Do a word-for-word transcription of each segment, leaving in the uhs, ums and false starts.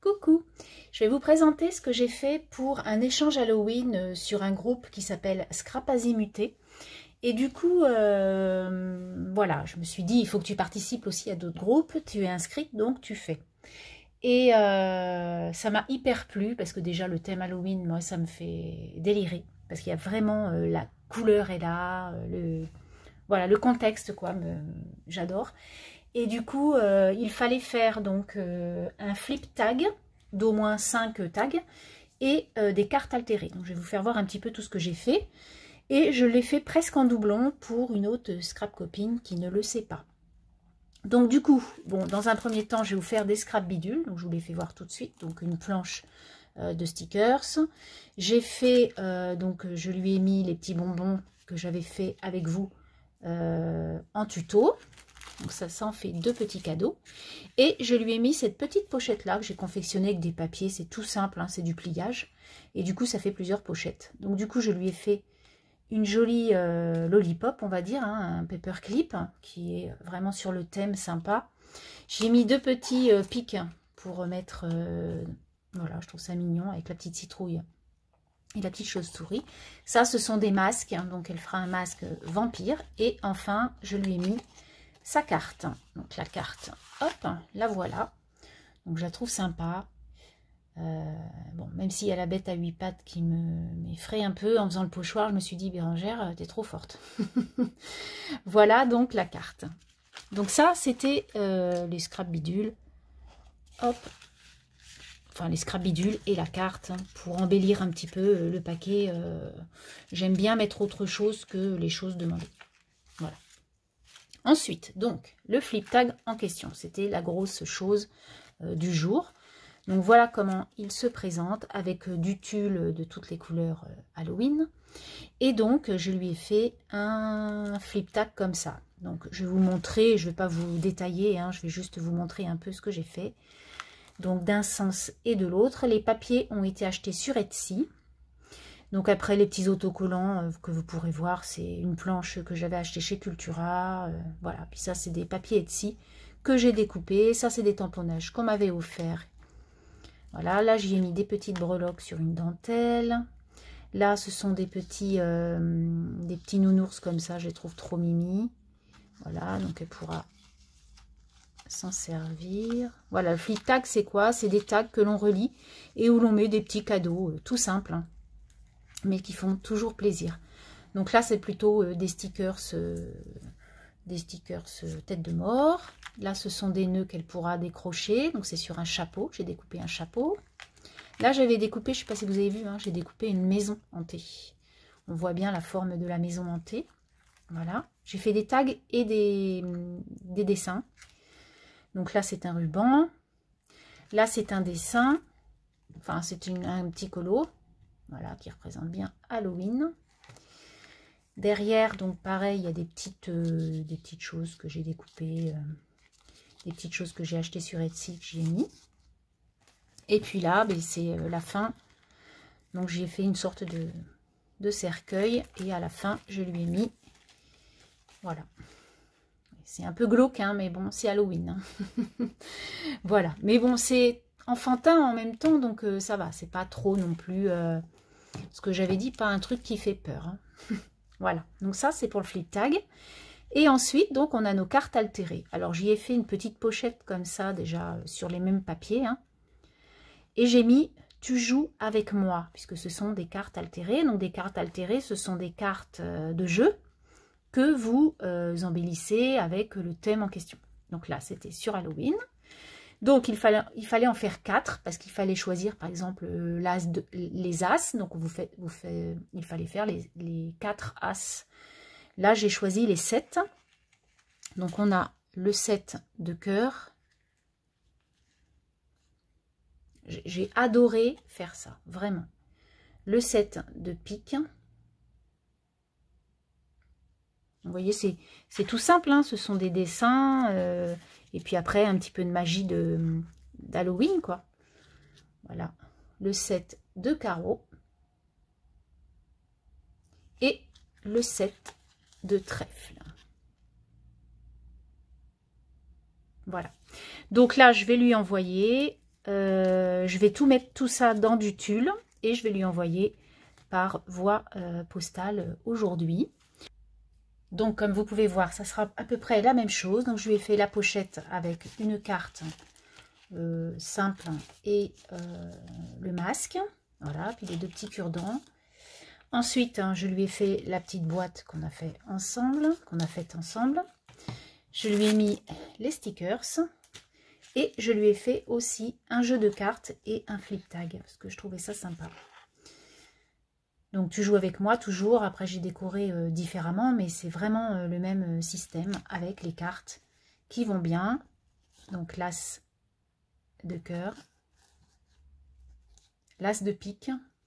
Coucou, je vais vous présenter ce que j'ai fait pour un échange Halloween sur un groupe qui s'appelle Scrap Azimuté. Et du coup, euh, voilà, je me suis dit, il faut que tu participes aussi à d'autres groupes, tu es inscrite, donc tu fais. Et euh, ça m'a hyper plu, parce que déjà le thème Halloween, moi, ça me fait délirer. Parce qu'il y a vraiment, euh, la couleur est là, euh, le, voilà, le contexte, quoi, j'adore. Et du coup, euh, il fallait faire donc euh, un flip tag d'au moins cinq tags et euh, des cartes altérées. Donc, je vais vous faire voir un petit peu tout ce que j'ai fait. Et je l'ai fait presque en doublon pour une autre scrap copine qui ne le sait pas. Donc du coup, bon, dans un premier temps, je vais vous faire des scrap bidules. Donc je vous les fais voir tout de suite. Donc une planche euh, de stickers. J'ai fait, euh, donc je lui ai mis les petits bonbons que j'avais fait avec vous euh, en tuto. Donc ça, ça en fait deux petits cadeaux. Et je lui ai mis cette petite pochette là que j'ai confectionnée avec des papiers. C'est tout simple, hein, c'est du pliage. Et du coup, ça fait plusieurs pochettes. Donc du coup, je lui ai fait une jolie euh, lollipop, on va dire, hein, un paperclip hein, qui est vraiment sur le thème sympa. J'ai mis deux petits euh, pics pour mettre, euh, voilà, je trouve ça mignon avec la petite citrouille et la petite chauve-souris. Ça, ce sont des masques, hein, donc elle fera un masque vampire. Et enfin, je lui ai mis sa carte. Donc la carte, hop, la voilà. Donc je la trouve sympa. Euh, bon, même s'il y a la bête à huit pattes qui m'effraie un peu en faisant le pochoir, je me suis dit, Bérangère, t'es trop forte. Voilà donc la carte. Donc ça, c'était euh, les scrap bidules. Hop. Enfin, les scrap bidules et la carte hein, pour embellir un petit peu euh, le paquet. Euh, J'aime bien mettre autre chose que les choses demandées. Voilà. Ensuite, donc, le flip tag en question. C'était la grosse chose euh, du jour. Donc voilà comment il se présente avec du tulle de toutes les couleurs Halloween. Et donc je lui ai fait un flip tag comme ça. Donc je vais vous montrer, je ne vais pas vous détailler, hein, je vais juste vous montrer un peu ce que j'ai fait. Donc d'un sens et de l'autre, les papiers ont été achetés sur Etsy. Donc après les petits autocollants euh, que vous pourrez voir, c'est une planche que j'avais achetée chez Cultura. Euh, voilà, puis ça c'est des papiers Etsy que j'ai découpés. Ça c'est des tamponnages qu'on m'avait offert. Voilà, là j'y ai mis des petites breloques sur une dentelle. Là ce sont des petits, euh, des petits nounours comme ça, je les trouve trop mimi. Voilà, donc elle pourra s'en servir. Voilà, le flip tag c'est quoi? C'est des tags que l'on relie et où l'on met des petits cadeaux, euh, tout simples, hein, mais qui font toujours plaisir. Donc là c'est plutôt euh, des stickers, euh, des stickers euh, tête de mort. Là, ce sont des nœuds qu'elle pourra décrocher. Donc, c'est sur un chapeau. J'ai découpé un chapeau. Là, j'avais découpé, je ne sais pas si vous avez vu, hein, j'ai découpé une maison hantée. On voit bien la forme de la maison hantée. Voilà. J'ai fait des tags et des, des dessins. Donc là, c'est un ruban. Là, c'est un dessin. Enfin, c'est un petit colo. Voilà, qui représente bien Halloween. Derrière, donc pareil, il y a des petites, euh, des petites choses que j'ai découpées. Euh, des petites choses que j'ai achetées sur Etsy que j'ai mis. Et puis là, ben, c'est la fin. Donc j'ai fait une sorte de, de cercueil. Et à la fin, je lui ai mis. Voilà. C'est un peu glauque, hein, mais bon, c'est Halloween. Hein. Voilà. Mais bon, c'est enfantin en même temps, donc euh, ça va. C'est pas trop non plus, euh, ce que j'avais dit, pas un truc qui fait peur. Hein. Voilà. Donc ça, c'est pour le flip tag. Et ensuite, donc, on a nos cartes altérées. Alors, j'y ai fait une petite pochette comme ça, déjà, sur les mêmes papiers. Hein. Et j'ai mis « Tu joues avec moi », puisque ce sont des cartes altérées. Donc, des cartes altérées, ce sont des cartes euh, de jeu que vous euh, embellissez avec le thème en question. Donc là, c'était sur Halloween. Donc, il fallait, il fallait en faire quatre, parce qu'il fallait choisir, par exemple, l'as de, les as. Donc, vous faites, vous faites, il fallait faire les, les quatre as. Là, j'ai choisi les sept. Donc, on a le sept de cœur. J'ai adoré faire ça, vraiment. Le sept de pique. Vous voyez, c'est tout simple. Hein, ce sont des dessins. Euh, et puis après, un petit peu de magie d'Halloween, quoi. Voilà. Le sept de carreau. Et le sept de trèfle. Voilà. Donc là, je vais lui envoyer euh, je vais tout mettre tout ça dans du tulle et je vais lui envoyer par voie euh, postale aujourd'hui. Donc comme vous pouvez voir, ça sera à peu près la même chose. Donc je lui ai fait la pochette avec une carte euh, simple et euh, le masque. Voilà, puis les deux petits cure-dents. Ensuite, hein, je lui ai fait la petite boîte qu'on a fait ensemble, qu'on a faite ensemble. Je lui ai mis les stickers et je lui ai fait aussi un jeu de cartes et un flip tag parce que je trouvais ça sympa. Donc tu joues avec moi toujours. Après j'ai décoré euh, différemment, mais c'est vraiment euh, le même euh, système avec les cartes qui vont bien. Donc l'as de cœur, l'as de pique,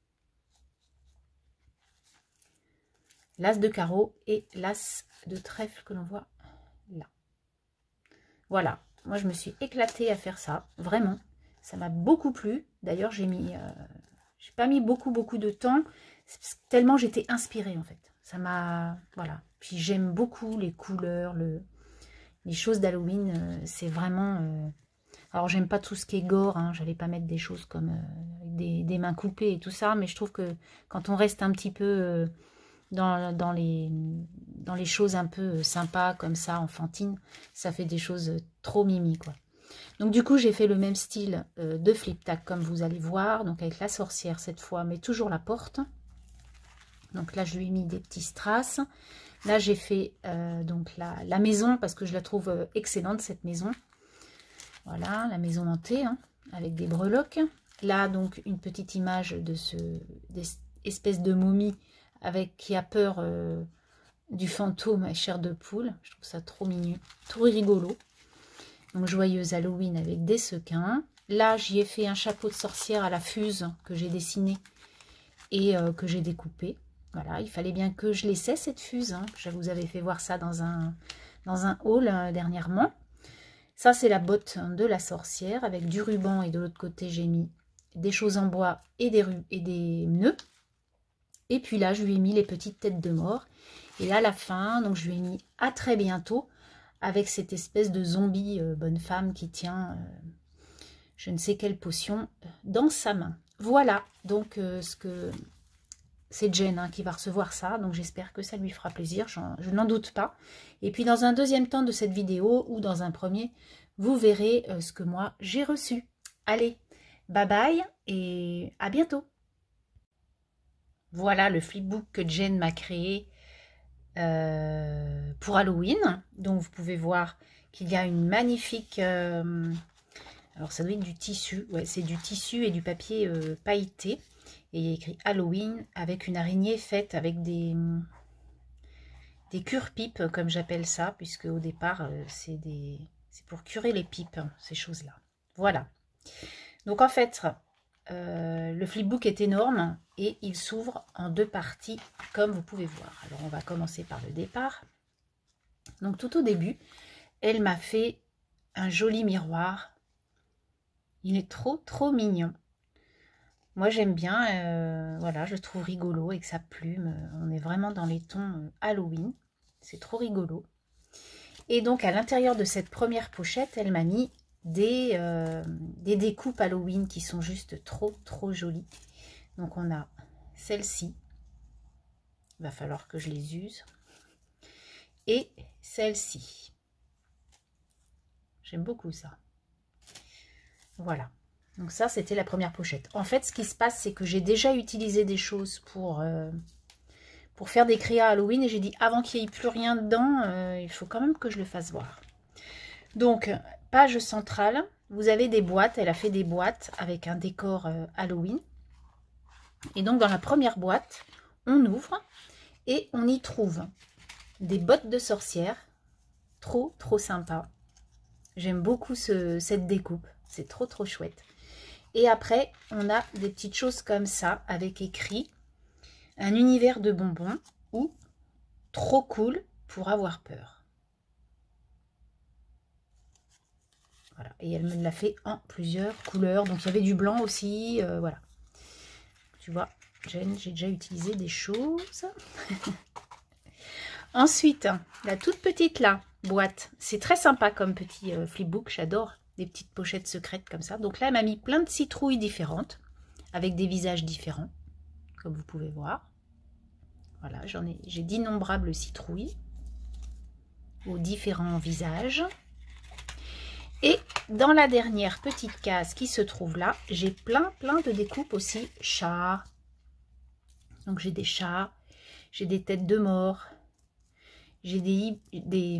l'as de carreau et l'as de trèfle que l'on voit là. Voilà, moi je me suis éclatée à faire ça, vraiment. Ça m'a beaucoup plu. D'ailleurs, j'ai mis, euh, j'ai pas mis beaucoup beaucoup de temps, tellement j'étais inspirée en fait. Ça m'a, voilà. Puis j'aime beaucoup les couleurs, le, les choses d'Halloween. Euh, c'est vraiment. Euh... Alors j'aime pas tout ce qui est gore. Hein, j'allais pas mettre des choses comme euh, des, des mains coupées et tout ça, mais je trouve que quand on reste un petit peu euh, Dans, dans, les, dans les choses un peu sympas comme ça, enfantines, ça fait des choses trop mimi quoi. Donc du coup j'ai fait le même style euh, de flip tag comme vous allez voir, donc avec la sorcière cette fois, mais toujours la porte. Donc là je lui ai mis des petits strass. Là j'ai fait euh, donc la, la maison parce que je la trouve euh, excellente cette maison. Voilà, la maison hantée hein, avec des breloques. Là donc une petite image de ce des espèces de momie avec qui a peur euh, du fantôme à chair de poule. Je trouve ça trop mignon, trop rigolo. Donc joyeuse Halloween avec des sequins. Là, j'y ai fait un chapeau de sorcière à la fuse que j'ai dessiné et euh, que j'ai découpé. Voilà, il fallait bien que je l'essaie cette fuse. Hein. Je vous avais fait voir ça dans un, dans un haul euh, dernièrement. Ça, c'est la botte de la sorcière avec du ruban et de l'autre côté, j'ai mis des choses en bois et des, et des nœuds. Et puis là, je lui ai mis les petites têtes de mort. Et là, à la fin, donc je lui ai mis à très bientôt avec cette espèce de zombie euh, bonne femme qui tient euh, je ne sais quelle potion dans sa main. Voilà, donc euh, ce que c'est Jen hein, qui va recevoir ça. Donc j'espère que ça lui fera plaisir, je n'en doute pas. Et puis dans un deuxième temps de cette vidéo ou dans un premier, vous verrez euh, ce que moi j'ai reçu. Allez, bye bye et à bientôt. Voilà le flipbook que Jen m'a créé euh, pour Halloween. Donc vous pouvez voir qu'il y a une magnifique... Euh, alors ça doit être du tissu. Ouais, c'est du tissu et du papier euh, pailleté. Et il y a écrit Halloween avec une araignée faite avec des, des cure-pipes, comme j'appelle ça. Puisque au départ, euh, c'est des, c'est pour curer les pipes, hein, ces choses-là. Voilà. Donc en fait... Euh, le flipbook est énorme et il s'ouvre en deux parties comme vous pouvez voir. Alors on va commencer par le départ. Donc tout au début, elle m'a fait un joli miroir. Il est trop trop mignon. Moi j'aime bien, euh, voilà, je le trouve rigolo avec sa plume. On est vraiment dans les tons Halloween. C'est trop rigolo. Et donc à l'intérieur de cette première pochette, elle m'a mis Des, euh, des découpes Halloween qui sont juste trop trop jolies. Donc on a celle-ci, il va falloir que je les use, et celle-ci. J'aime beaucoup ça. Voilà, donc ça c'était la première pochette. En fait ce qui se passe c'est que j'ai déjà utilisé des choses pour, euh, pour faire des créas Halloween et j'ai dit avant qu'il n'y ait plus rien dedans, euh, il faut quand même que je le fasse voir. Donc page centrale, vous avez des boîtes, elle a fait des boîtes avec un décor euh, Halloween. Et donc dans la première boîte, on ouvre et on y trouve des bottes de sorcière, trop trop sympa. J'aime beaucoup ce, cette découpe, c'est trop trop chouette. Et après, on a des petites choses comme ça avec écrit un univers de bonbons ou trop cool pour avoir peur. Voilà, et elle me l'a fait en plusieurs couleurs. Donc il y avait du blanc aussi, euh, voilà. Tu vois, j'ai déjà utilisé des choses. Ensuite, la toute petite là, boîte. C'est très sympa comme petit euh, flipbook, j'adore. des petites pochettes secrètes comme ça. Donc là, elle m'a mis plein de citrouilles différentes, avec des visages différents, comme vous pouvez voir. Voilà, j'en ai, j'ai d'innombrables citrouilles aux différents visages. Et dans la dernière petite case qui se trouve là, j'ai plein plein de découpes aussi chats. Donc j'ai des chats, j'ai des têtes de mort, j'ai des, des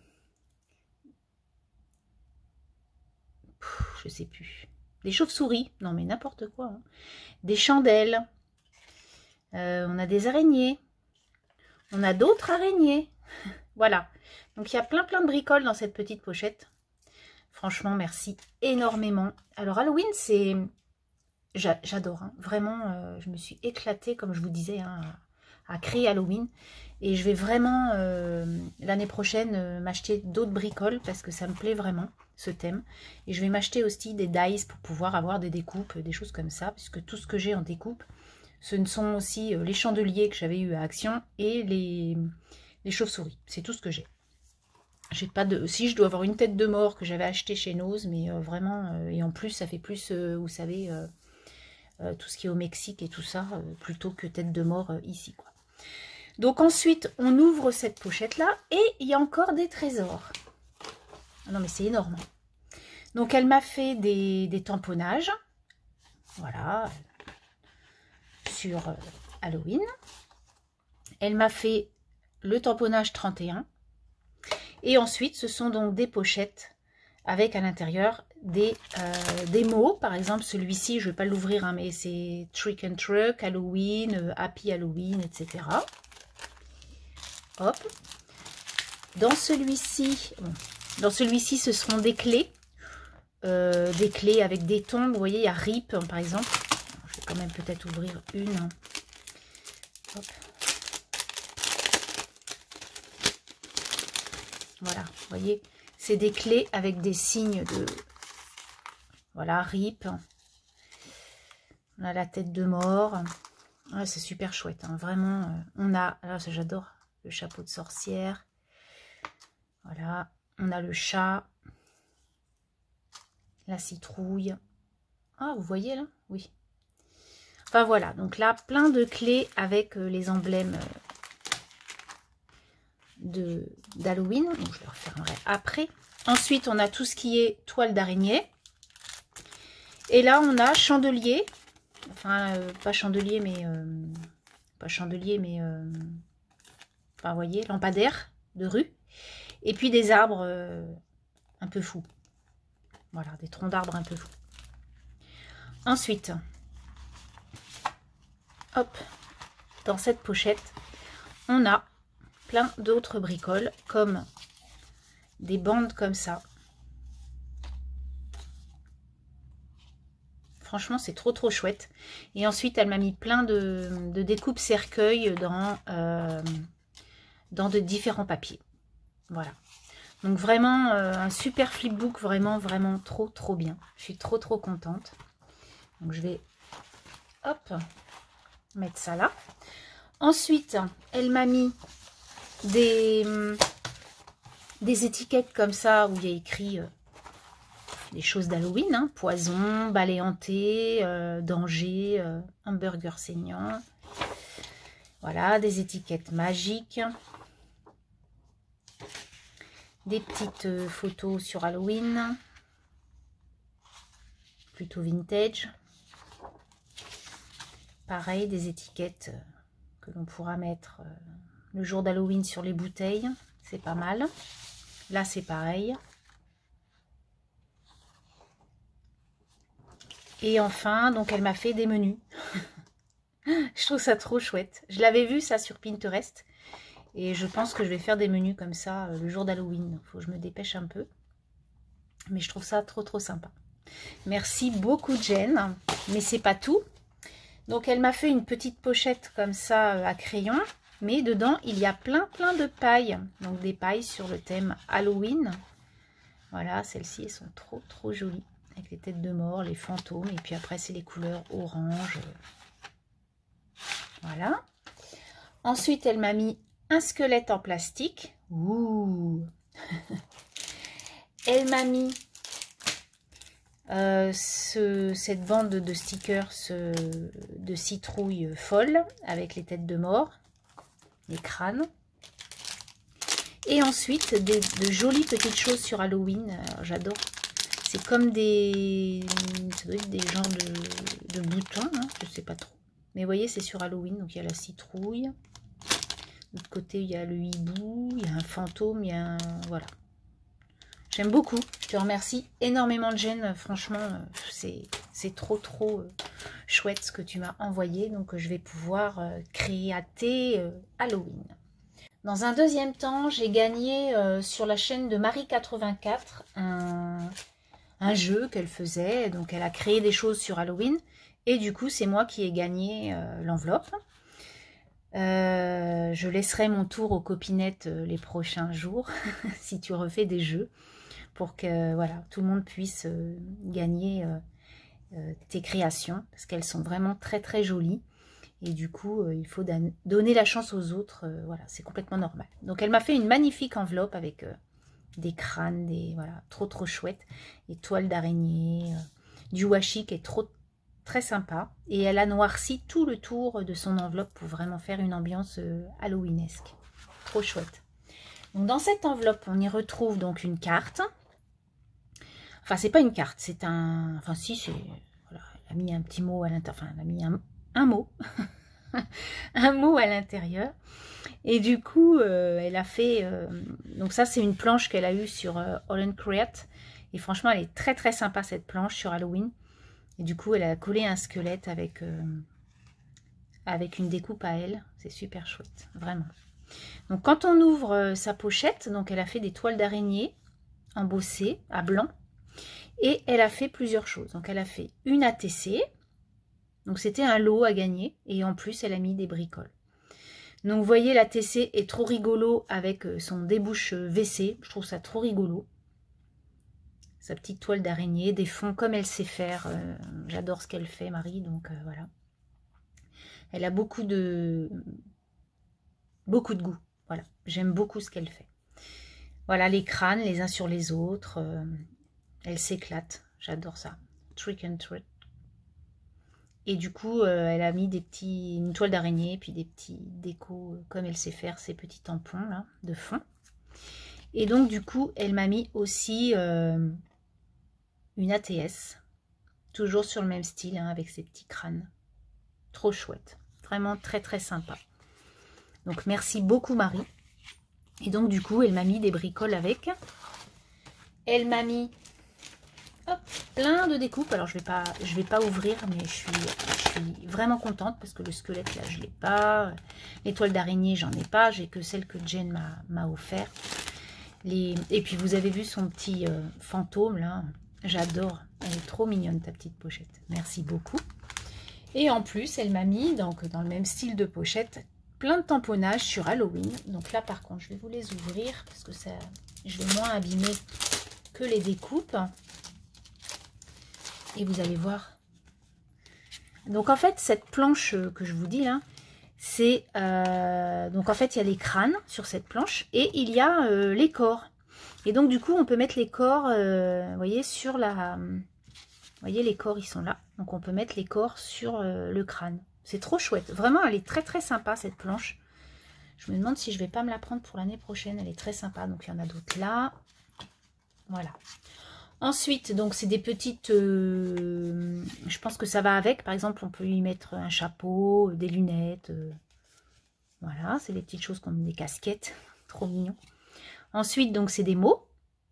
Pff, je sais plus, des chauves-souris, non mais n'importe quoi, hein. Des chandelles, euh, on a des araignées, on a d'autres araignées, voilà. Donc il y a plein plein de bricoles dans cette petite pochette. Franchement, merci énormément. Alors Halloween, c'est, j'adore, hein. Vraiment, euh, je me suis éclatée, comme je vous disais, hein, à, à créer Halloween. Et je vais vraiment, euh, l'année prochaine, euh, m'acheter d'autres bricoles, parce que ça me plaît vraiment, ce thème. Et je vais m'acheter aussi des dies pour pouvoir avoir des découpes, des choses comme ça, puisque tout ce que j'ai en découpe, ce ne sont aussi euh, les chandeliers que j'avais eu à Action et les, les chauves-souris. C'est tout ce que j'ai. J'ai pas de. Si, je dois avoir une tête de mort que j'avais acheté chez Nose, mais euh, vraiment, euh, et en plus, ça fait plus, euh, vous savez, euh, euh, tout ce qui est au Mexique et tout ça, euh, plutôt que tête de mort euh, ici, quoi. Donc ensuite, on ouvre cette pochette-là, et il y a encore des trésors. Ah non, mais c'est énorme. Donc, elle m'a fait des, des tamponnages, voilà, sur euh, Halloween. Elle m'a fait le tamponnage trente et un. Et ensuite, ce sont donc des pochettes avec à l'intérieur des, euh, des mots. Par exemple, celui-ci, je ne vais pas l'ouvrir, hein, mais c'est Trick and Truck, Halloween, euh, Happy Halloween, et cetera. Hop. Dans celui-ci, bon, dans celui-ci, ce seront des clés. Euh, des clés avec des tons. Vous voyez, il y a R I P, par exemple. Je vais quand même peut-être ouvrir une. Hop. Voilà, vous voyez, c'est des clés avec des signes de, voilà, R I P. On a la tête de mort. Ouais, c'est super chouette, hein. Vraiment. Euh, on a, alors ça j'adore, le chapeau de sorcière. Voilà, on a le chat, la citrouille. Ah, vous voyez là? Oui. Enfin voilà, donc là, plein de clés avec euh, les emblèmes euh, de d'Halloween. Donc je le refermerai après. Ensuite, on a tout ce qui est toile d'araignée. Et là, on a chandelier. Enfin, euh, pas chandelier, mais... Euh, pas chandelier, mais... Euh, enfin, vous voyez, lampadaire de rue. Et puis des arbres euh, un peu fous. Voilà, des troncs d'arbres un peu fous. Ensuite, hop, dans cette pochette, on a plein d'autres bricoles, comme des bandes comme ça. Franchement, c'est trop trop chouette. Et ensuite, elle m'a mis plein de, de découpes cercueils dans, euh, dans de différents papiers. Voilà. Donc vraiment, euh, un super flipbook, vraiment, vraiment trop trop bien. Je suis trop trop contente. Donc je vais, hop, mettre ça là. Ensuite, elle m'a mis des, des étiquettes comme ça, où il y a écrit... Euh, des choses d'Halloween, hein, poison, balai hanté, euh, danger, euh, hamburger saignant. Voilà, des étiquettes magiques. Des petites euh, photos sur Halloween. Plutôt vintage. Pareil, des étiquettes euh, que l'on pourra mettre euh, le jour d'Halloween sur les bouteilles. C'est pas mal. Là, c'est pareil. Et enfin, donc elle m'a fait des menus. Je trouve ça trop chouette. Je l'avais vu ça sur Pinterest. Et je pense que je vais faire des menus comme ça euh, le jour d'Halloween. Il faut que je me dépêche un peu. Mais je trouve ça trop trop sympa. Merci beaucoup Jen. Mais c'est pas tout. Donc elle m'a fait une petite pochette comme ça euh, à crayon. Mais dedans, il y a plein plein de pailles. Donc des pailles sur le thème Halloween. Voilà, celles-ci, elles sont trop trop jolies. Avec les têtes de mort, les fantômes. Et puis après, c'est les couleurs orange. Voilà. Ensuite, elle m'a mis un squelette en plastique. Ouh. Elle m'a mis Euh, ce, cette bande de stickers euh, de citrouille folle avec les têtes de mort, les crânes. Et ensuite, des, de jolies petites choses sur Halloween. J'adore. C'est comme des, ça doit être des genres de, de boutons, hein, je sais pas trop. Mais vous voyez, c'est sur Halloween. Donc il y a la citrouille. De l'autre côté, il y a le hibou. Il y a un fantôme. Il y a un... Voilà. J'aime beaucoup. Je te remercie énormément, Jen. Franchement, c'est trop, trop chouette ce que tu m'as envoyé. Donc, je vais pouvoir créer à tes Halloween. Dans un deuxième temps, j'ai gagné euh, sur la chaîne de Marie quatre-vingt-quatre un, un jeu qu'elle faisait. Donc, elle a créé des choses sur Halloween. Et du coup, c'est moi qui ai gagné euh, l'enveloppe. Euh, je laisserai mon tour aux copinettes euh, les prochains jours, si tu refais des jeux, pour que voilà, tout le monde puisse euh, gagner euh, euh, tes créations, parce qu'elles sont vraiment très très jolies. Et du coup, euh, il faut donner la chance aux autres. Euh, voilà, c'est complètement normal. Donc, elle m'a fait une magnifique enveloppe avec euh, des crânes, des voilà, trop trop chouette, des toiles d'araignée, euh, du washi qui est trop très sympa. Et elle a noirci tout le tour de son enveloppe pour vraiment faire une ambiance euh, halloweenesque. Trop chouette. Donc, dans cette enveloppe, on y retrouve donc une carte. Enfin, c'est pas une carte, c'est un... Enfin, si, c'est... Voilà, elle a mis un petit mot à l'intérieur. Enfin, elle a mis un... un mot, un mot à l'intérieur. Et du coup, euh, elle a fait... Euh, donc ça, c'est une planche qu'elle a eue sur euh, All and Create. Et franchement, elle est très très sympa, cette planche sur Halloween. Et du coup, elle a collé un squelette avec, euh, avec une découpe à elle. C'est super chouette, vraiment. Donc quand on ouvre euh, sa pochette, donc elle a fait des toiles d'araignée embossées à blanc. Et elle a fait plusieurs choses. Donc elle a fait une A T C. Donc, c'était un lot à gagner. Et en plus, elle a mis des bricoles. Donc, vous voyez, l'A T C est trop rigolo avec son débouche V C. Je trouve ça trop rigolo. Sa petite toile d'araignée, des fonds comme elle sait faire. Euh, J'adore ce qu'elle fait, Marie. Donc, euh, voilà. Elle a beaucoup de... Beaucoup de goût. Voilà. J'aime beaucoup ce qu'elle fait. Voilà, les crânes, les uns sur les autres. Euh, elle s'éclate. J'adore ça. Trick and treat. Et du coup, euh, elle a mis des petits, une toile d'araignée, puis des petits décos, euh, comme elle sait faire, ces petits tampons là, de fond. Et donc, du coup, elle m'a mis aussi euh, une A T S, toujours sur le même style, hein, avec ses petits crânes. Trop chouette. Vraiment très, très sympa. Donc, merci beaucoup, Marie. Et donc, du coup, elle m'a mis des bricoles avec. Elle m'a mis... Hop, plein de découpes. Alors, je vais pas, je vais pas ouvrir, mais je suis, je suis vraiment contente parce que le squelette, là, je l'ai pas. Les toiles d'araignée, j'en ai pas. J'ai que celle que Jen m'a offert. Les... Et puis, vous avez vu son petit euh, fantôme, là. J'adore. Elle est trop mignonne, ta petite pochette. Merci beaucoup. Et en plus, elle m'a mis, donc, dans le même style de pochette, plein de tamponnages sur Halloween. Donc là, par contre, je vais vous les ouvrir parce que ça, je vais moins abîmer que les découpes. Et vous allez voir. Donc en fait, cette planche que je vous dis là, c'est... Euh, donc en fait, il y a les crânes sur cette planche et il y a euh, les corps. Et donc du coup, on peut mettre les corps, euh, vous voyez, sur la... Vous voyez, les corps, ils sont là. Donc on peut mettre les corps sur euh, le crâne. C'est trop chouette. Vraiment, elle est très très sympa, cette planche. Je me demande si je vais pas me la prendre pour l'année prochaine. Elle est très sympa. Donc il y en a d'autres là. Voilà. Ensuite, donc c'est des petites, euh, je pense que ça va avec. Par exemple, on peut y mettre un chapeau, des lunettes. Euh, voilà, c'est des petites choses comme des casquettes. Trop mignon. Ensuite, donc c'est des mots.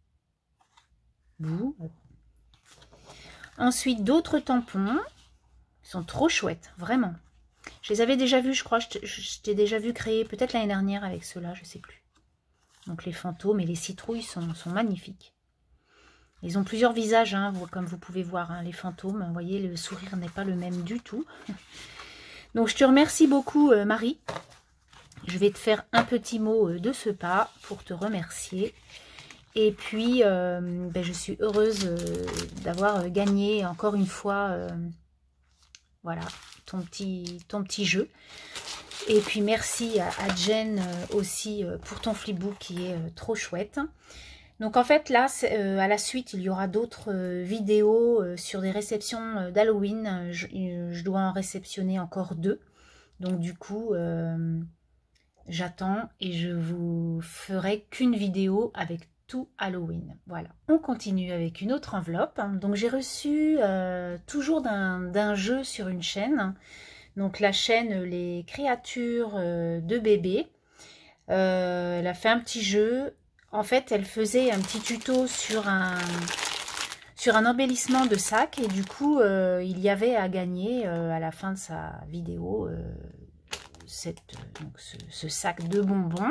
Bouh. Ensuite, d'autres tampons. Ils sont trop chouettes, vraiment. Je les avais déjà vus, je crois. Je t'ai déjà vu créer peut-être l'année dernière avec ceux-là, je ne sais plus. Donc les fantômes et les citrouilles sont, sont magnifiques. Ils ont plusieurs visages, hein, comme vous pouvez voir, hein, les fantômes. Vous voyez, le sourire n'est pas le même du tout. Donc, je te remercie beaucoup, euh, Marie. Je vais te faire un petit mot euh, de ce pas pour te remercier. Et puis, euh, ben, je suis heureuse euh, d'avoir gagné encore une fois, euh, voilà, ton petit, ton petit jeu. Et puis, merci à, à Jen euh, aussi euh, pour ton flipbook qui est euh, trop chouette. Donc en fait là, euh, à la suite, il y aura d'autres euh, vidéos euh, sur des réceptions euh, d'Halloween. Je, je dois en réceptionner encore deux. Donc du coup, euh, j'attends et je vous ferai qu'une vidéo avec tout Halloween. Voilà, on continue avec une autre enveloppe. Donc j'ai reçu euh, toujours d'un jeu sur une chaîne. Donc la chaîne Les Créatures euh, de bébés. Euh, elle a fait un petit jeu. En fait, elle faisait un petit tuto sur un, sur un embellissement de sac. Et du coup, euh, il y avait à gagner euh, à la fin de sa vidéo euh, cette, donc ce, ce sac de bonbons.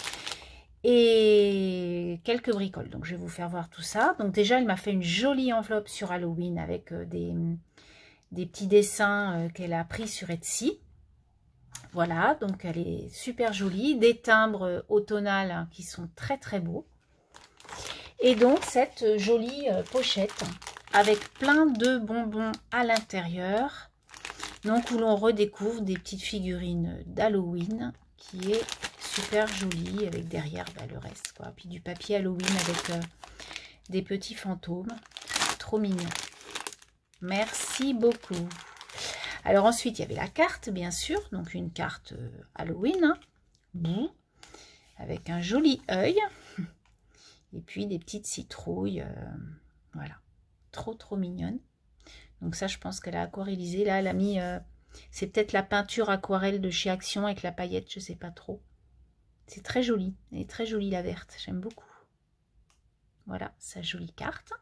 Et quelques bricoles. Donc, je vais vous faire voir tout ça. Donc, déjà, elle m'a fait une jolie enveloppe sur Halloween avec euh, des, des petits dessins euh, qu'elle a pris sur Etsy. Voilà, donc elle est super jolie. Des timbres automnales hein, qui sont très très beaux. Et donc cette jolie euh, pochette avec plein de bonbons à l'intérieur. Donc où l'on redécouvre des petites figurines d'Halloween qui est super jolie avec derrière bah, le reste. Quoi. Puis du papier Halloween avec euh, des petits fantômes. Trop mignon. Merci beaucoup. Alors ensuite, il y avait la carte, bien sûr. Donc une carte euh, Halloween. Hein, bout, avec un joli œil. Et puis des petites citrouilles. Euh, voilà. Trop, trop mignonne. Donc ça, je pense qu'elle a aquarellisé. Là, elle a mis... Euh, c'est peut-être la peinture aquarelle de chez Action avec la paillette. Je ne sais pas trop. C'est très joli. Elle est très jolie, la verte. J'aime beaucoup. Voilà, sa jolie carte.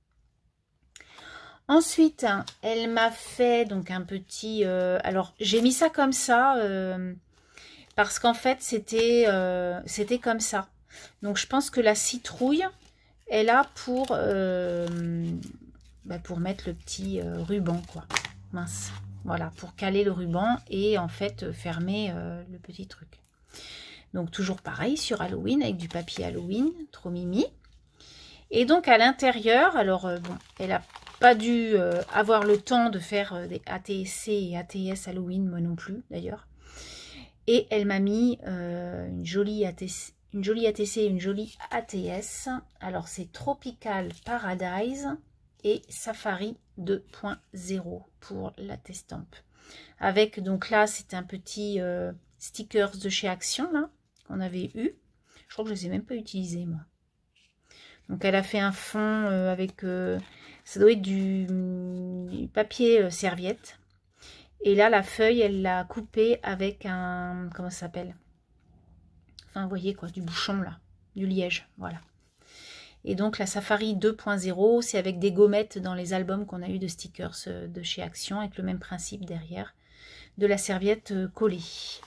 Ensuite, elle m'a fait donc un petit... Euh, alors, j'ai mis ça comme ça euh, parce qu'en fait, c'était euh, c'était comme ça. Donc, je pense que la citrouille est là pour, euh, bah, pour mettre le petit euh, ruban, quoi. Mince. Voilà, pour caler le ruban et en fait fermer euh, le petit truc. Donc, toujours pareil sur Halloween avec du papier Halloween. Trop mimi. Et donc, à l'intérieur, alors, euh, bon, elle a pas dû euh, avoir le temps de faire euh, des A T C et A T S Halloween, moi non plus d'ailleurs. Et elle m'a mis euh, une, jolie A T C, une jolie A T C et une jolie A T S. Alors c'est Tropical Paradise et Safari deux point zéro pour la Testamp. Avec, donc là, c'est un petit euh, stickers de chez Action, là, qu'on avait eu. Je crois que je ne les ai même pas utilisés, moi. Donc elle a fait un fond euh, avec... Euh, ça doit être du, du papier euh, serviette. Et là, la feuille, elle l'a coupée avec un... Comment ça s'appelle? Enfin, vous voyez quoi, du bouchon là. Du liège, voilà. Et donc, la Safari deux point zéro, c'est avec des gommettes dans les albums qu'on a eu de stickers euh, de chez Action, avec le même principe derrière, de la serviette euh, collée.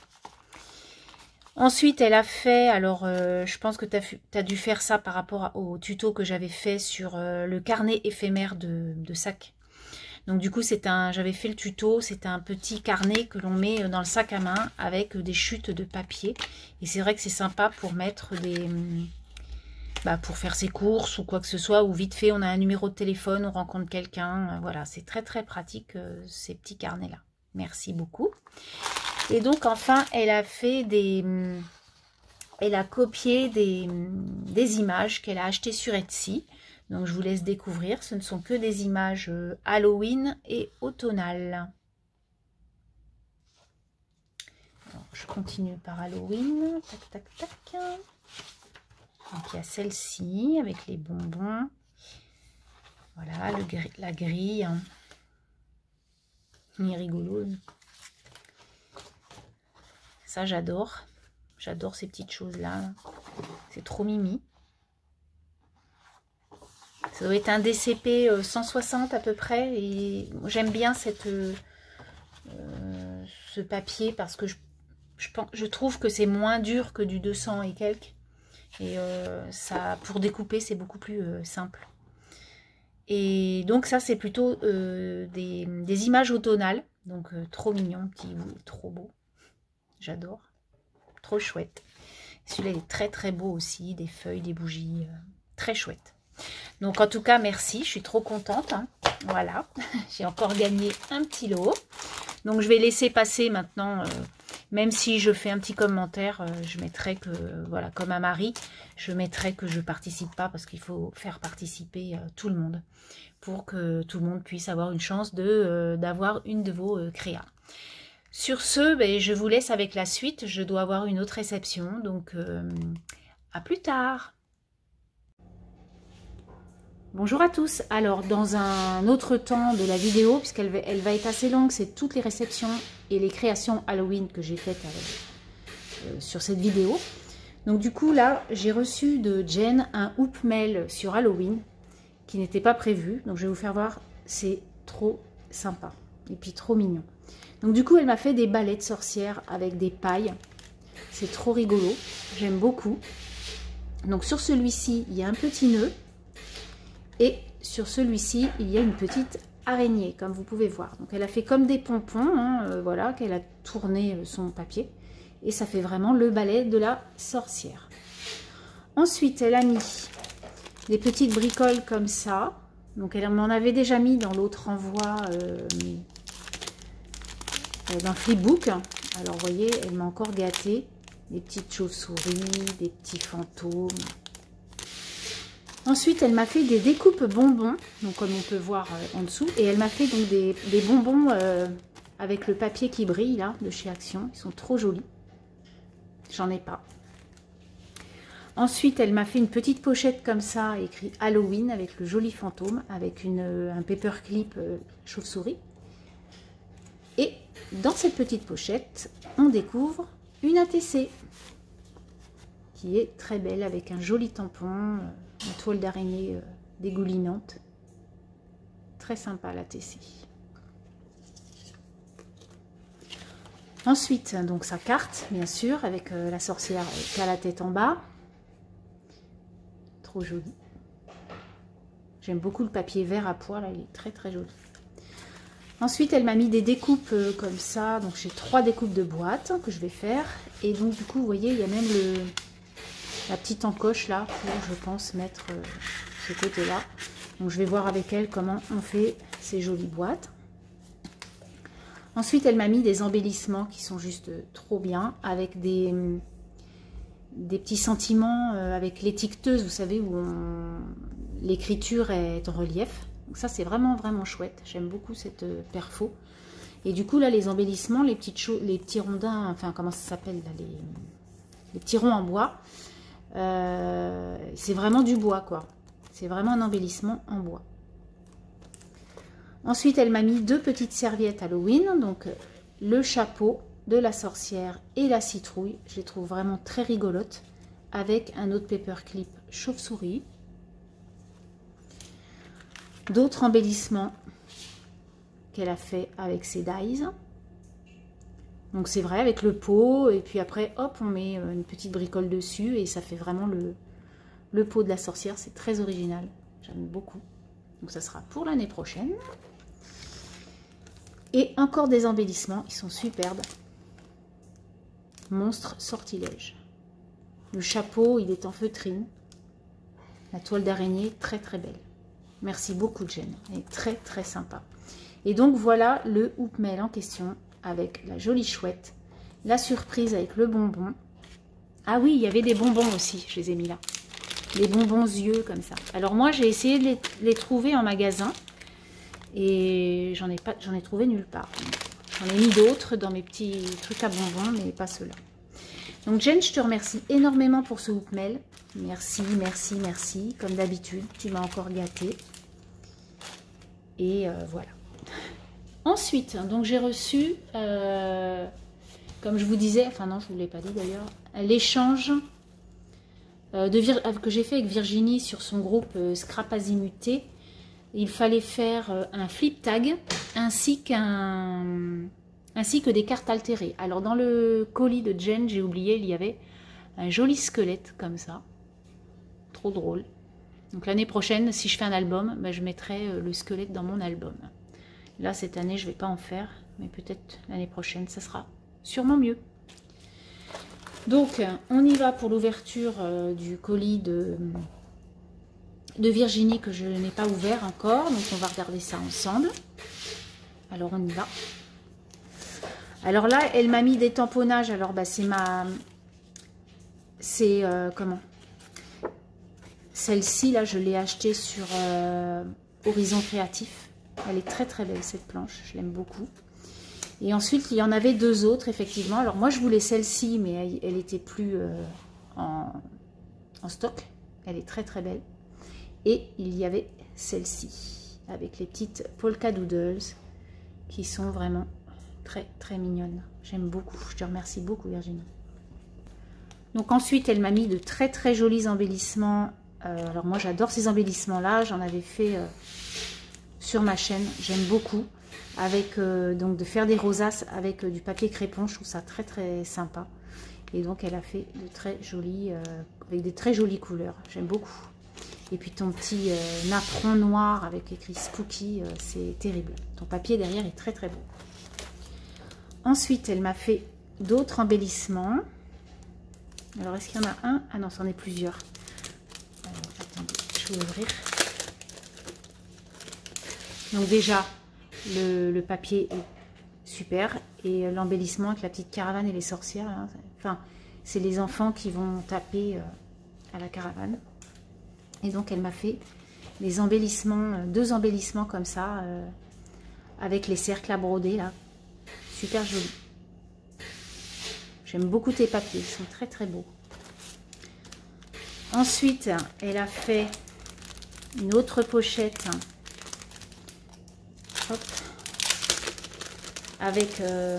Ensuite, elle a fait, alors euh, je pense que tu as, as dû faire ça par rapport à, au tuto que j'avais fait sur euh, le carnet éphémère de, de sac. Donc du coup, c'est un, j'avais fait le tuto, c'est un petit carnet que l'on met dans le sac à main avec des chutes de papier. Et c'est vrai que c'est sympa pour mettre des... Bah, pour faire ses courses ou quoi que ce soit, ou vite fait, on a un numéro de téléphone, on rencontre quelqu'un. Voilà, c'est très très pratique euh, ces petits carnets-là. Merci beaucoup. Et donc enfin, elle a fait des... Elle a copié des, des images qu'elle a achetées sur Etsy. Donc je vous laisse découvrir. Ce ne sont que des images Halloween et automnales. Alors, je continue par Halloween. Tac, tac, tac. Donc il y a celle-ci avec les bonbons. Voilà, le gris, la grille. Il est rigolo. Ça, j'adore. J'adore ces petites choses-là. C'est trop mimi. Ça doit être un D C P cent soixante à peu près. Et j'aime bien cette, euh, ce papier parce que je, je, pense, je trouve que c'est moins dur que du deux cents et quelques. Et euh, ça, pour découper, c'est beaucoup plus euh, simple. Et donc ça, c'est plutôt euh, des, des images automnales. Donc euh, trop mignon, petit bout, trop beau. J'adore. Trop chouette. Celui-là, il est très très beau aussi. Des feuilles, des bougies. Euh, très chouette. Donc en tout cas, merci. Je suis trop contente. Hein. Voilà. J'ai encore gagné un petit lot. Donc je vais laisser passer maintenant euh, Même si je fais un petit commentaire, euh, je mettrai que, voilà, comme à Marie, je mettrai que je ne participe pas parce qu'il faut faire participer euh, tout le monde pour que tout le monde puisse avoir une chance de euh, d'avoir une de vos euh, créas. Sur ce, ben, je vous laisse avec la suite. Je dois avoir une autre réception, donc euh, à plus tard. Bonjour à tous. Alors, dans un autre temps de la vidéo, puisqu'elle va, elle va être assez longue, c'est toutes les réceptions et les créations Halloween que j'ai faites avec, euh, sur cette vidéo. Donc du coup, là, j'ai reçu de Jen un hoop mail sur Halloween qui n'était pas prévu. Donc je vais vous faire voir, c'est trop sympa et puis trop mignon. Donc du coup, elle m'a fait des balais de sorcière avec des pailles. C'est trop rigolo, j'aime beaucoup. Donc sur celui-ci, il y a un petit nœud. Et sur celui-ci, il y a une petite araignée, comme vous pouvez voir. Donc elle a fait comme des pompons, hein, euh, voilà, qu'elle a tourné son papier. Et ça fait vraiment le balai de la sorcière. Ensuite, elle a mis des petites bricoles comme ça. Donc elle m'en avait déjà mis dans l'autre envoi euh, euh, d'un flipbook. Alors vous voyez, elle m'a encore gâté. Des petites chauves-souris, des petits fantômes. Ensuite, elle m'a fait des découpes bonbons, donc comme on peut voir euh, en dessous. Et elle m'a fait donc des, des bonbons euh, avec le papier qui brille, là, de chez Action. Ils sont trop jolis. J'en ai pas. Ensuite, elle m'a fait une petite pochette comme ça, écrit Halloween, avec le joli fantôme, avec une, un paperclip euh, chauve-souris. Et dans cette petite pochette, on découvre une A T C, qui est très belle, avec un joli tampon, euh, une toile d'araignée euh, dégoulinante. Très sympa l'A T C. Ensuite, donc sa carte, bien sûr, avec euh, la sorcière qui a la tête en bas. Trop joli. J'aime beaucoup le papier vert à pois, là, il est très très joli. Ensuite, elle m'a mis des découpes euh, comme ça. Donc j'ai trois découpes de boîtes que je vais faire. Et donc du coup, vous voyez, il y a même le... la petite encoche là pour, je pense, mettre euh, ce côté-là. Donc je vais voir avec elle comment on fait ces jolies boîtes. Ensuite, elle m'a mis des embellissements qui sont juste trop bien, avec des, des petits sentiments, euh, avec l'étiqueteuse, vous savez, où l'écriture est en relief. Donc ça, c'est vraiment, vraiment chouette. J'aime beaucoup cette euh, perfo. Et du coup, là, les embellissements, les, petites les petits rondins, enfin, comment ça s'appelle, les, les petits ronds en bois, euh, c'est vraiment du bois, quoi. C'est vraiment un embellissement en bois. Ensuite, elle m'a mis deux petites serviettes Halloween, donc le chapeau de la sorcière et la citrouille. Je les trouve vraiment très rigolotes, avec un autre paperclip chauve-souris. D'autres embellissements qu'elle a fait avec ses dies. Donc c'est vrai, avec le pot, et puis après, hop, on met une petite bricole dessus, et ça fait vraiment le, le pot de la sorcière. C'est très original, j'aime beaucoup. Donc ça sera pour l'année prochaine. Et encore des embellissements, ils sont superbes. Monstre sortilège. Le chapeau, il est en feutrine. La toile d'araignée, très très belle. Merci beaucoup Jen, elle est très très sympa. Et donc voilà le hoop mail en question, avec la jolie chouette, la surprise avec le bonbon. Ah oui, il y avait des bonbons aussi, je les ai mis là. Les bonbons yeux comme ça. Alors moi, j'ai essayé de les, les trouver en magasin. Et j'en ai pas, j'en ai trouvé nulle part. J'en ai mis d'autres dans mes petits trucs à bonbons, mais pas ceux-là. Donc Jen, je te remercie énormément pour ce hoop mail. Merci, merci, merci. Comme d'habitude, tu m'as encore gâté. Et euh, voilà. Ensuite, donc j'ai reçu, euh, comme je vous disais, enfin non, je ne vous l'ai pas dit d'ailleurs, l'échange euh, que j'ai fait avec Virginie sur son groupe euh, Scrap Azimuté. Il fallait faire un flip tag ainsi qu'un ainsi que des cartes altérées. Alors dans le colis de Jen, j'ai oublié, il y avait un joli squelette comme ça. Trop drôle. Donc l'année prochaine, si je fais un album, ben, je mettrai le squelette dans mon album. Là, cette année, je ne vais pas en faire, mais peut-être l'année prochaine, ça sera sûrement mieux. Donc, on y va pour l'ouverture euh, du colis de... de Virginie que je n'ai pas ouvert encore, donc on va regarder ça ensemble. Alors on y va. Alors là, elle m'a mis des tamponnages. Alors, bah, c'est ma... C'est... Euh, comment? Celle-ci, là, je l'ai achetée sur euh, Horizon Créatif. Elle est très, très belle, cette planche. Je l'aime beaucoup. Et ensuite, il y en avait deux autres, effectivement. Alors, moi, je voulais celle-ci, mais elle, elle était plus euh, en, en stock. Elle est très, très belle. Et il y avait celle-ci, avec les petites polka doodles, qui sont vraiment très, très mignonnes. J'aime beaucoup. Je te remercie beaucoup, Virginie. Donc, ensuite, elle m'a mis de très, très jolis embellissements. Euh, alors, moi, j'adore ces embellissements-là. J'en avais fait euh, sur ma chaîne. J'aime beaucoup. Avec euh, donc de faire des rosaces avec euh, du papier crépon, je trouve ça très très sympa. Et donc elle a fait de très jolis euh, avec des très jolies couleurs, j'aime beaucoup. Et puis ton petit euh, napperon noir avec écrit Spooky, euh, c'est terrible. Ton papier derrière est très très beau. Ensuite elle m'a fait d'autres embellissements. Alors est-ce qu'il y en a un? Ah non, c'en est plusieurs. Alors attendez, je vais ouvrir. Donc déjà Le, le papier est super et l'embellissement avec la petite caravane et les sorcières, hein, enfin c'est les enfants qui vont taper euh, à la caravane. Et donc elle m'a fait les embellissements, deux embellissements comme ça euh, avec les cercles à broder là, super joli. J'aime beaucoup tes papiers, ils sont très très beaux. Ensuite elle a fait une autre pochette. Hop. Avec euh...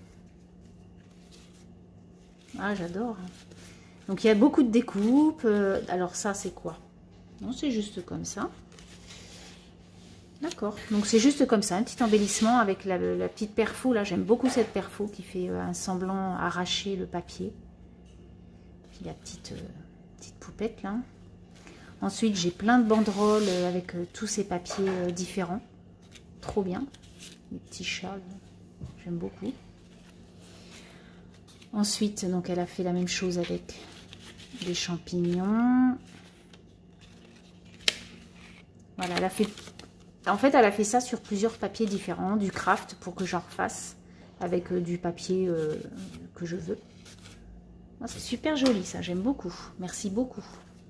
ah j'adore, donc il y a beaucoup de découpes. Alors ça c'est quoi? Non, c'est juste comme ça, d'accord. Donc c'est juste comme ça, un petit embellissement avec la, la petite perfo là. J'aime beaucoup cette perfo qui fait un semblant arracher le papier. Puis la petite euh, petite poupette là. Ensuite j'ai plein de banderoles avec euh, tous ces papiers euh, différents. Trop bien, les petits chats, j'aime beaucoup. Ensuite, donc elle a fait la même chose avec des champignons. Voilà, elle a fait. En fait, elle a fait ça sur plusieurs papiers différents, du craft pour que j'en refasse avec du papier euh, que je veux. Oh, c'est super joli, ça, j'aime beaucoup. Merci beaucoup.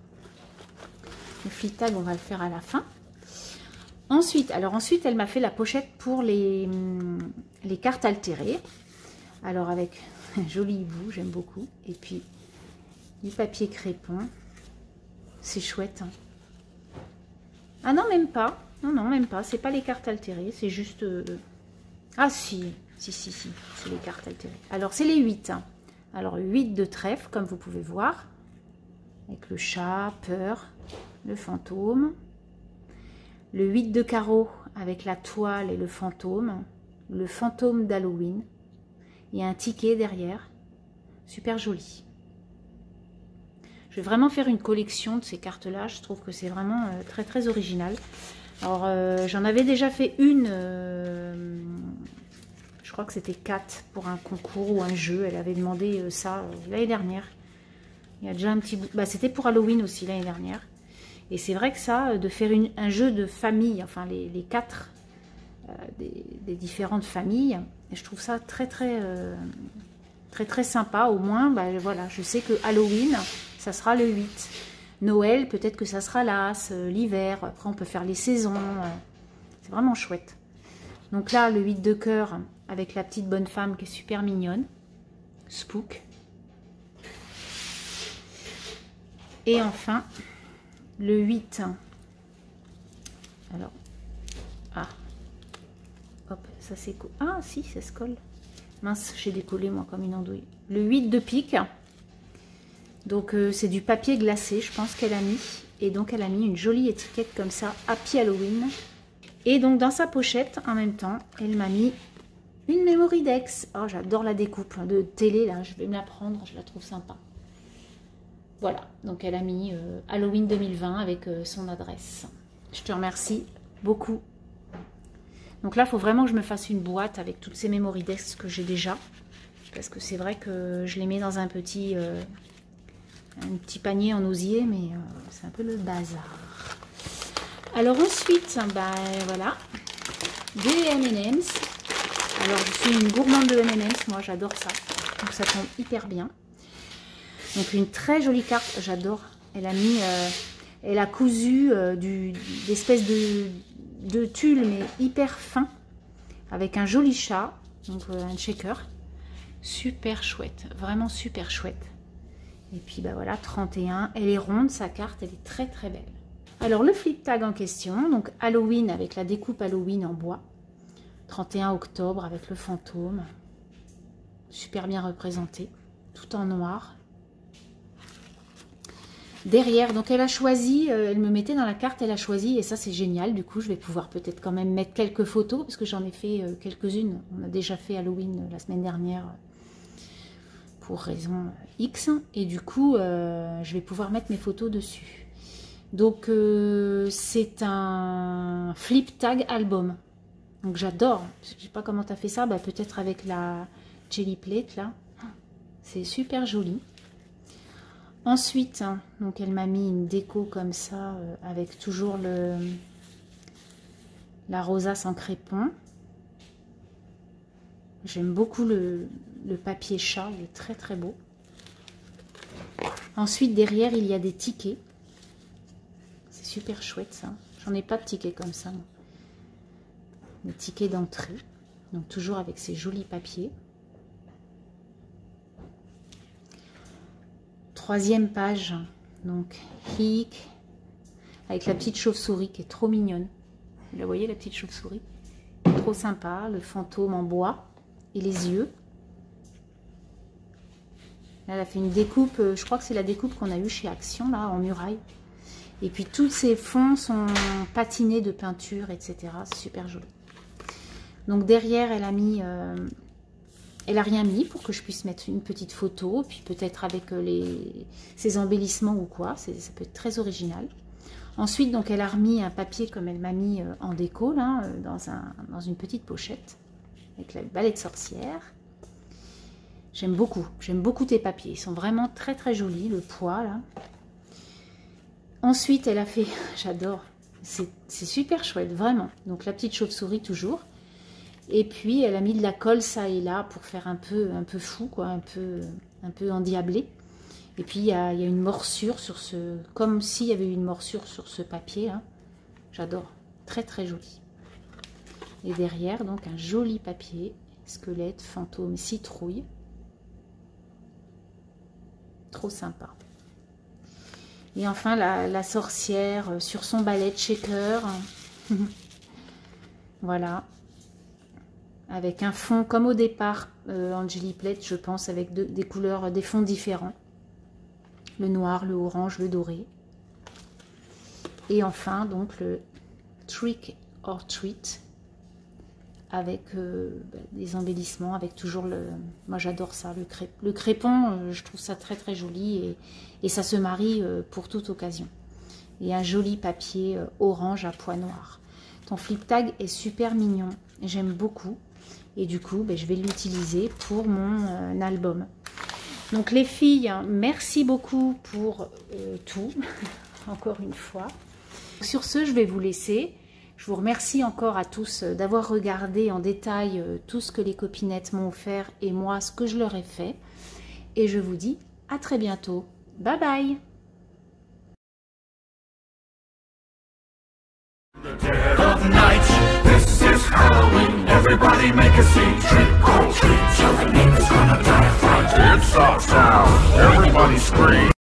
Le flip tag, on va le faire à la fin. Ensuite, alors ensuite, elle m'a fait la pochette pour les, les cartes altérées. Alors avec un joli hibou, j'aime beaucoup. Et puis du papier crépon. C'est chouette. Hein. Ah non, même pas. Non, non, même pas. C'est pas les cartes altérées. C'est juste... Euh... Ah si, si, si, si. C'est les cartes altérées. Alors c'est les huit. Hein. Alors huit de trèfle, comme vous pouvez voir. Avec le chat, peur, le fantôme. Le huit de carreau avec la toile et le fantôme. Le fantôme d'Halloween. Il y a un ticket derrière. Super joli. Je vais vraiment faire une collection de ces cartes-là. Je trouve que c'est vraiment euh, très très original. Alors euh, j'en avais déjà fait une. Euh, je crois que c'était Kat pour un concours ou un jeu. Elle avait demandé euh, ça euh, l'année dernière. Il y a déjà un petit bout. Bah, c'était pour Halloween aussi l'année dernière. Et c'est vrai que ça, de faire une, un jeu de famille, enfin les, les quatre euh, des, des différentes familles, et je trouve ça très très euh, très très sympa. Au moins, bah, voilà, je sais que Halloween, ça sera le huit. Noël, peut-être que ça sera l'As, euh, l'hiver. Après, on peut faire les saisons. Euh, c'est vraiment chouette. Donc là, le huit de cœur avec la petite bonne femme qui est super mignonne. Spook. Et enfin... le huit. Alors, ah, hop, ça c'est cool. Ah, si, ça se colle. Mince, j'ai décollé moi comme une andouille. Le huit de pique. Donc, euh, c'est du papier glacé, je pense qu'elle a mis. Et donc, elle a mis une jolie étiquette comme ça, Happy Halloween. Et donc, dans sa pochette, en même temps, elle m'a mis une Memory Dex. Oh, j'adore la découpe de télé, là. Je vais me la prendre, je la trouve sympa. Voilà, donc elle a mis euh, Halloween deux mille vingt avec euh, son adresse. Je te remercie beaucoup. Donc là, il faut vraiment que je me fasse une boîte avec toutes ces Memory Dex que j'ai déjà. Parce que c'est vrai que je les mets dans un petit, euh, un petit panier en osier, mais euh, c'est un peu le bazar. Alors ensuite, ben voilà, des M and M's Alors, je suis une gourmande de M and M's, moi j'adore ça. Donc ça tombe hyper bien. Donc une très jolie carte, j'adore. Elle a mis, euh, elle a cousu euh, du d'espèce de, de tulle, mais hyper fin, avec un joli chat, donc euh, un shaker. Super chouette, vraiment super chouette. Et puis bah voilà, trente et un. Elle est ronde, sa carte, elle est très très belle. Alors le flip tag en question, donc Halloween avec la découpe Halloween en bois. trente et un octobre avec le fantôme. Super bien représenté, tout en noir. Derrière, donc elle a choisi, euh, elle me mettait dans la carte, elle a choisi, et ça c'est génial, du coup je vais pouvoir peut-être quand même mettre quelques photos, parce que j'en ai fait euh, quelques-unes, on a déjà fait Halloween euh, la semaine dernière, euh, pour raison X, et du coup euh, je vais pouvoir mettre mes photos dessus. Donc euh, c'est un flip tag album, donc j'adore, je sais pas comment tu as fait ça, bah, peut-être avec la jelly plate là, c'est super joli. Ensuite, donc elle m'a mis une déco comme ça, euh, avec toujours le la rosace en crépon. J'aime beaucoup le, le papier chat, il est très très beau. Ensuite, derrière, il y a des tickets. C'est super chouette ça. J'en ai pas de tickets comme ça. Non. Des tickets d'entrée. Donc toujours avec ces jolis papiers. Troisième page, donc hic, avec la petite chauve-souris qui est trop mignonne. Vous la voyez, la petite chauve-souris? Trop sympa, le fantôme en bois et les yeux. Là, elle a fait une découpe, je crois que c'est la découpe qu'on a eue chez Action, là, en muraille. Et puis tous ces fonds sont patinés de peinture, et cetera. C'est super joli. Donc derrière, elle a mis... Euh, Elle n'a rien mis pour que je puisse mettre une petite photo, puis peut-être avec les, ses embellissements ou quoi, ça peut être très original. Ensuite, donc, elle a remis un papier comme elle m'a mis en déco, là, dans, un, dans une petite pochette, avec la balai de sorcière. J'aime beaucoup, j'aime beaucoup tes papiers, ils sont vraiment très très jolis, le poids, là. Ensuite, elle a fait, j'adore, c'est super chouette, vraiment. Donc, la petite chauve-souris toujours. Et puis, elle a mis de la colle ça et là pour faire un peu, un peu fou, quoi, un peu, un peu endiablé. Et puis, il y a, il y a une morsure sur ce... Comme s'il y avait eu une morsure sur ce papier. Hein. J'adore. Très, très joli. Et derrière, donc, un joli papier. Squelette, fantôme, citrouille. Trop sympa. Et enfin, la, la sorcière sur son balai de shaker. Voilà. Avec un fond comme au départ euh, en jelly plate, je pense, avec de, des couleurs, des fonds différents. Le noir, le orange, le doré. Et enfin, donc, le Trick or Treat, avec euh, bah, des embellissements, avec toujours le... Moi, j'adore ça, le, crép... le crépon, euh, je trouve ça très, très joli, et, et ça se marie euh, pour toute occasion. Et un joli papier euh, orange à pois noirs. Ton flip tag est super mignon, j'aime beaucoup. Et du coup, ben, je vais l'utiliser pour mon euh, album. Donc les filles, merci beaucoup pour euh, tout, encore une fois. Sur ce, je vais vous laisser. Je vous remercie encore à tous d'avoir regardé en détail euh, tout ce que les copinettes m'ont offert et moi, ce que je leur ai fait. Et je vous dis à très bientôt. Bye bye! Halloween, everybody make a scene. Trick or treat, so the neighbor's gonna die of fright. It's our town, everybody scream.